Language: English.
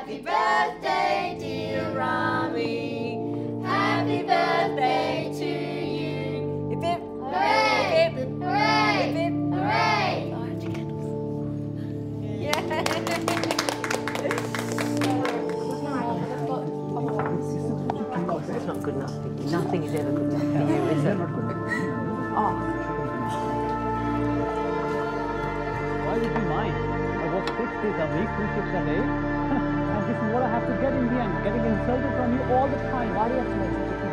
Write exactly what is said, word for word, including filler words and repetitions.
Happy birthday, dear Rami. Happy birthday to you. Hip hip. Hooray! Hip hip. Hooray! Hip hip. Hooray! Light your candles. Yeah. It's not good enough for you. Nothing is ever good enough for you, is it? Oh. Why would you mind? I work six days a week, two shifts a day. And this is what I have to get in the end. Getting insulted from you all the time. Why do you have to make such a